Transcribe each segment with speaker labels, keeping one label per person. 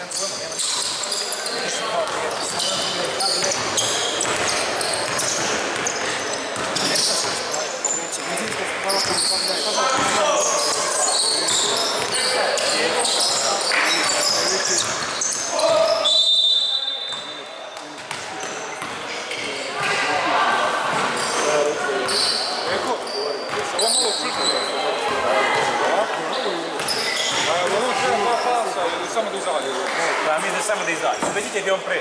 Speaker 1: Samo da izađe. Vidite gdje on pre.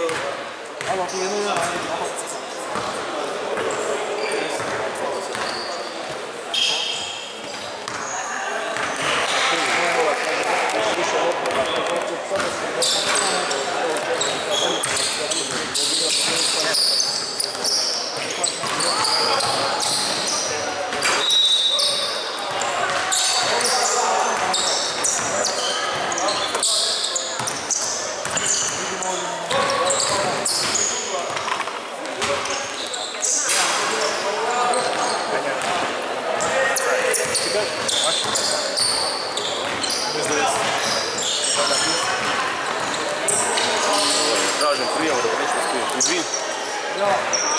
Speaker 2: Tražim prijavu da nešto spiješ. I vi? Ja.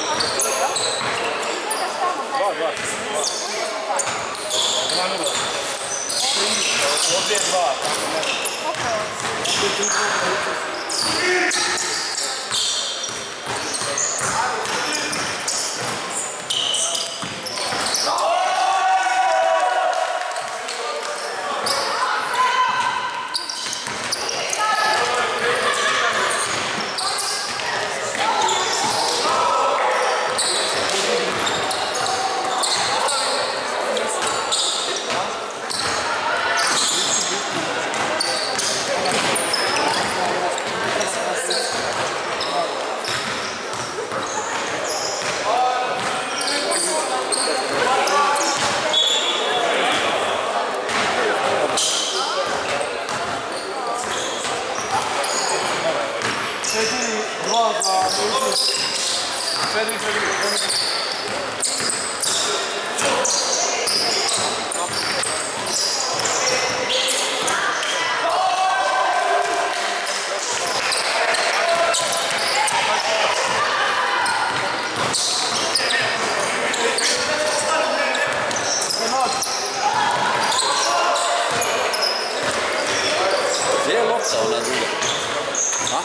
Speaker 2: Dva. Ovdje je dva. Gdje je lopta ona druga? A?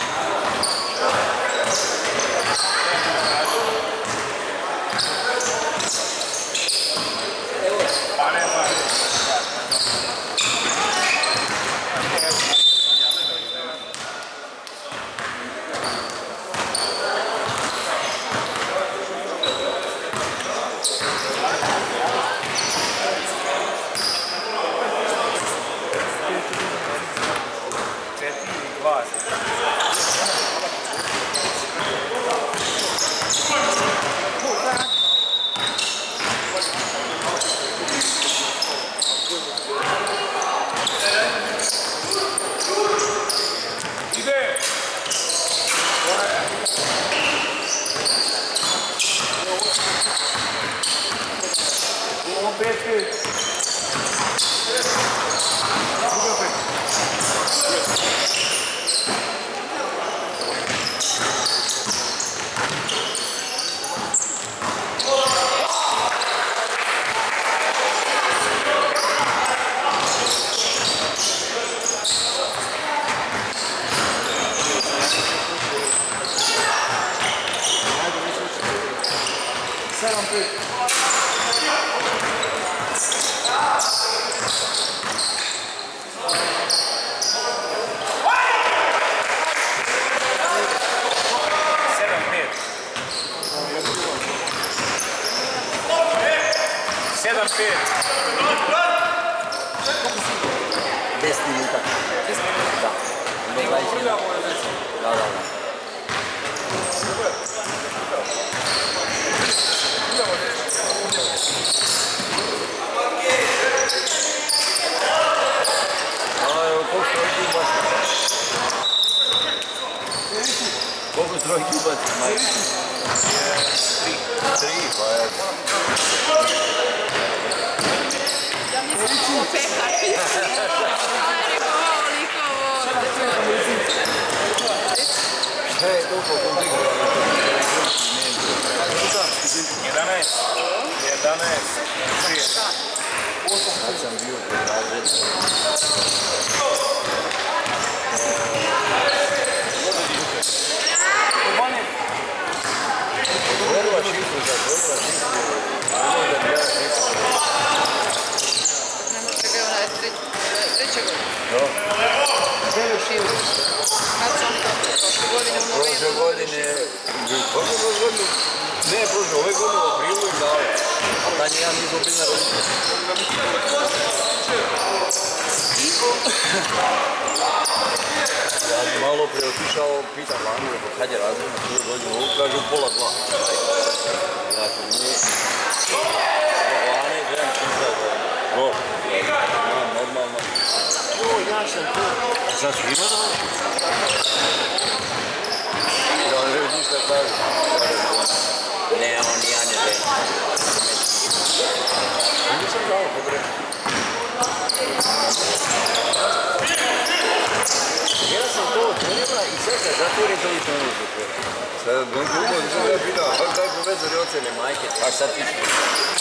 Speaker 2: Koliko trojki ubaci, majke? 3, pa je.
Speaker 3: Ja mislim da ovo pehaj. Ajde, koliko voli.
Speaker 4: Sve je toliko komplikirano.
Speaker 1: 11. 3.
Speaker 4: Kad sam bio kod razreda. Otvorila šifru, zatvorila šifru. Nemoj da bi ja šifru.
Speaker 3: Ne može ga ona treće godine.
Speaker 4: No.
Speaker 3: Želju šifru. Kad su oni tako prošle godine u novembru?
Speaker 4: Prošle godine... Ne, prošle, ove godine u aprilu im dao. A da nije ja nismo bili na rodinu. Ja sam malo prije otišao, pitam Vanu, kad je razred na koju godinu, ovo kaže u pola 2. Znači, nije... Vane, gledam čizda, normalno. Ja sam tu. Sad su ima dao? Da on ne ništa kaže. Ne, on ja ne već. Nisam dao, pogreši. Ja sam to otvorila i sad kad zatvorim to nisam ono zatvorio. Sad, drugo nisam ja pitao, pa taj profesor je ocene majke, pa sad ti što?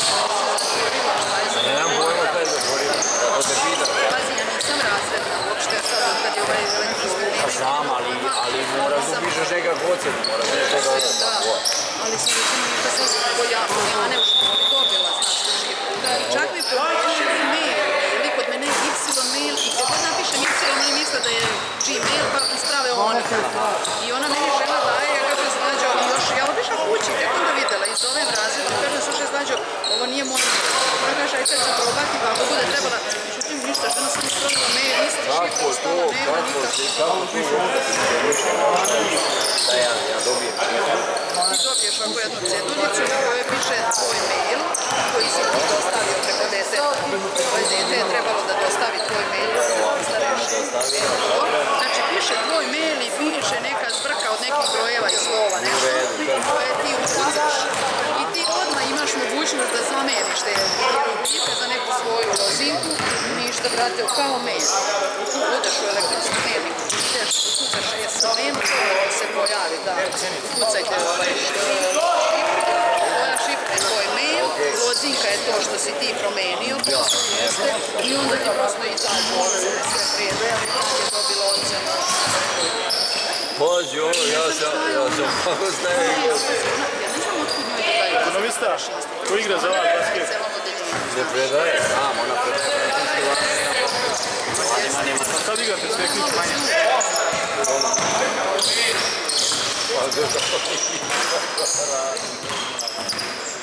Speaker 4: Ja nemam pojma kaj je zatvorio, zato te pitam.
Speaker 3: Pazi, ja nisam razredna uopšte sad kad je ovaj elektronski dnevnik.
Speaker 4: Pa znam, ali moraš da pišeš nekako ocenu, moraš nešto da odam.
Speaker 3: Ali sam recimo nikad sam ja ne u školi dobila, znaš, šifru. Čak mi propiše e-mail, ili kod mene je y-mail i kad god napišem y, oni misle da je Gmail, pa isprave oni. I ona meni žena daje, ja kažem Slađo, i još ja obišla kući, tek onda videla i zovem razredu, kažem slušaj Slađo, ovo nije moj mail. Ona kaže, aj sad ću probati, pa ako bude trebala, međutim ništa, žena sam ispravila mail, niste šifru, ostala, nema nikako.
Speaker 4: Da ja dobijem šifru.
Speaker 3: Ti dobiješ ovako jednu ceduljicu na kojoj piše tvoj mail koji si ti dostavio preko deteta. Tvoje dete je trebalo da dostavi tvoj mail da se postaveš. Znači piše tvoj mail i piše neka zbrka od nekih brojeva i slova, nešto koje ti ukucaš. I ti odmah imaš mogućnost da zameniš te hieroglife za neku svoju lozinku i ništa, brate, kao mail. Tu odeš u elektronski dnevnik, ideš, ukucaš SLM, to se pojavi, da, ukucajte tvoja šifra je tvoj mail, lozinka je to što si ti promenio, i onda ti prosto izađu ocene sve prije, kad je dobila ocenu.
Speaker 4: Pođi ovo, ja sam kako stavio.
Speaker 3: Ja ne znam otkud njoj dodaju.
Speaker 2: Ekonomista, ko igra za ovaj basket?
Speaker 4: Ne predaje, znam, ona predaje.
Speaker 2: Kad igrate s teknikom?
Speaker 4: Pa